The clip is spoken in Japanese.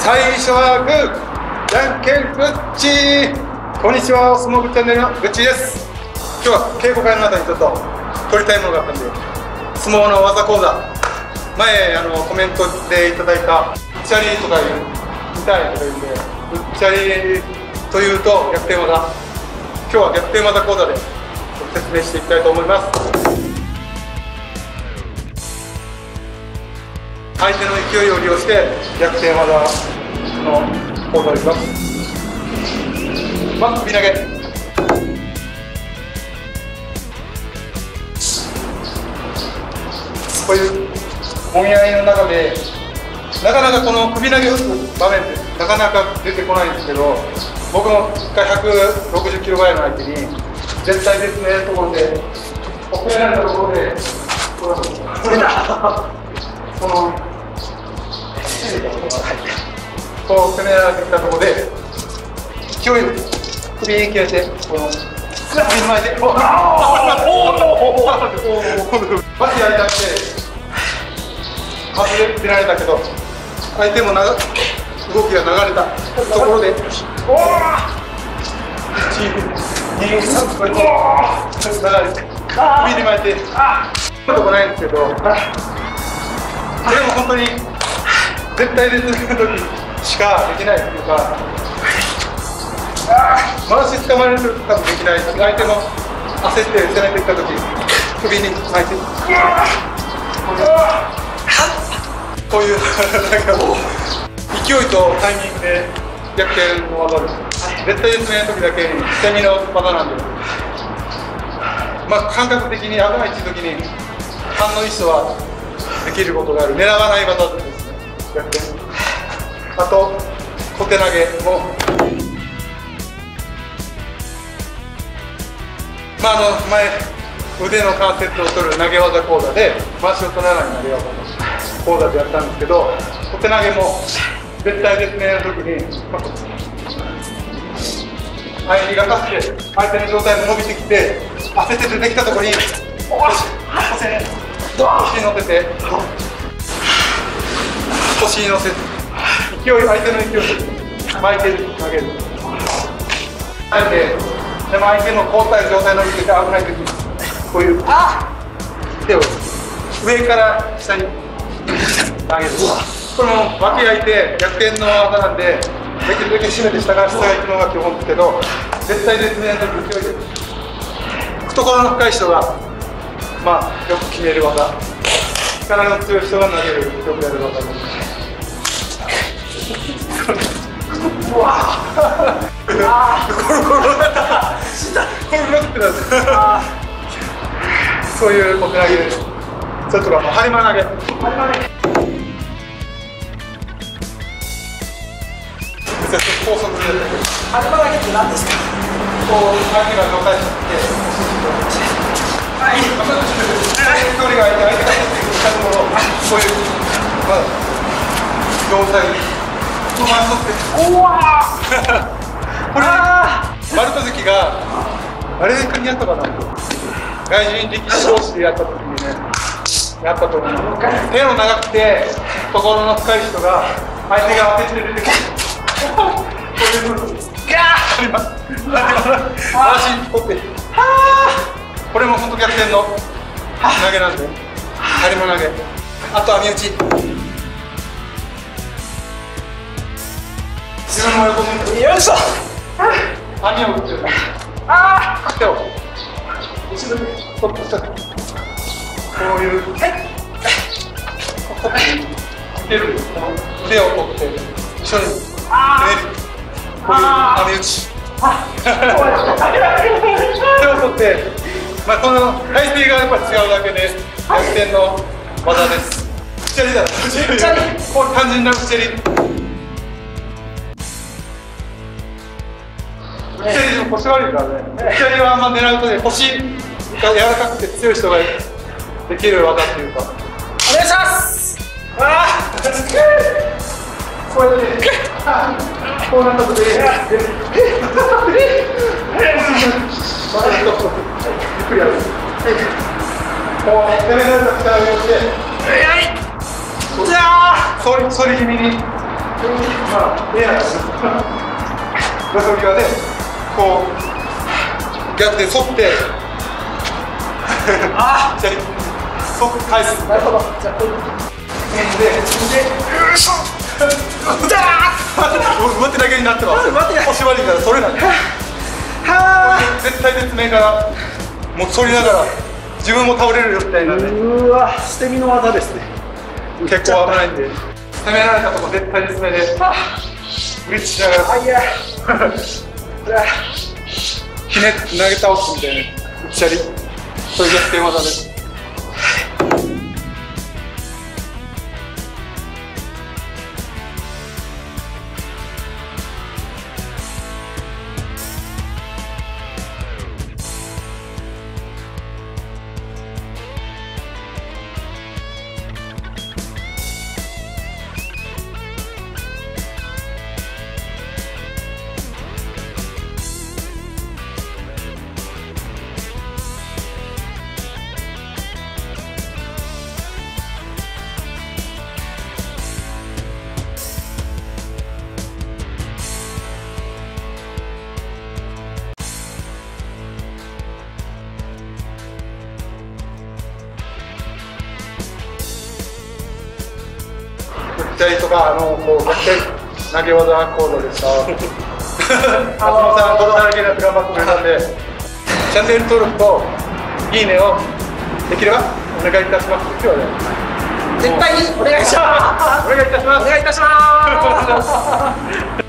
最初はグー、じゃんけんグッチ。こんにちは、お相撲部チャンネルのグッチです。今日は稽古会の中にちょっと撮りたいものがあったんで、相撲の技講座、前コメントでいただいたうっちゃりとか見たいとか言うんで、うっちゃりというと逆転技、今日は逆転技講座で説明していきたいと思います。相手の勢いを利用して逆転技の講座をいきます。首投げ、こういうもみ合いの中でなかなかこの首投げ打つ場面ってなかなか出てこないんですけど、僕も1回160キロぐらいの相手に絶対絶命のところで遅れられたところでこう攻められてきたところで勢いよく首に決めて、この首の前でバチやりたくて外れてられたけど、相手も動きが流れたところで1、2、3こうやって流れて首に巻いてとこないんですけど、これも本当に絶対絶命の時しかできないっていうか、回し捕まえると多分できないし、相手も焦って攻めてきた時首に巻いてこういうなんか勢いとタイミングで逆転の技です。絶対絶命の時だけに捨て身の技なんで、感覚的に危ないっていう時に反応意思はできることがある、狙わない技ですね、逆転。あと小手投げも前腕の関節を取る投げ技講座で回しを取らない投げ技講座でやったんですけど、小手投げも絶対絶命の時に相手が勝って相手の状態も伸びてきて焦って出てきたところに腰に乗せて腰に乗せて相手の勢いで巻いて投げる。でも相手の交代状態の時で危ない時にこういう手を上から下に投げる。これも分け合いて逆転の技なんで、できるだけ締めて下から下が行くのが基本ですけど、絶対絶命の時勢いで懐の深い人がよく決める技、力の強い人が投げるよくやる技です。うわコロってなるそういう小手投げです。それとか張り間投げ、高速で張り間投げって何ですか？こう相手が状態して距離が相手がしたところをこういう状態このまま取って、これ丸戸関があれで国やったかな、外人力士同士でやった時にね、やったと思う。手の長くて懐の深い人が相手が当てて出てくる足取って、これも本当逆転の投げなんで、張り間投げ、あと網打ち、自分の横向いてよいしょ、網を打ってる、手を後ろに取ってこういう腕を取って一緒にこういう網打ち手を取って、この体勢がやっぱり違うだけで逆転の技です。うっちゃりだ、単純なうっちゃり。うっちゃりでも腰悪いからね。うっちゃりは狙うとね、腰が柔らかくて強い人ができる技っていうか。お願いします。こうやってこうなったときでゆっくりやる。こう攻められた力を利用して反り気味にまあ見えないです。土足はね、こう逆で沿ってああ、じゃあ返す。なるほど。じゃあこれでよいしょ。うだー。上手投げになってます。腰悪いから取れない。はあ。絶対絶命からもう反りながら自分も倒れるよみたいなね。 うわ、捨て身の技ですね。 結構危ないんで、攻められたとこ絶対絶命でブリッジしながら。あいや。ひねって投げ倒すみたいな。うっちゃり。そういう逆転技です。打ったりとか、こう逆転投げ技コードでした。松本さん、泥だらけになって頑張ってくれたんで、チャンネル登録といいねをできればお願いいたします。今日はね、 絶対にお願いします。 お願いいたします。 お願いいたします。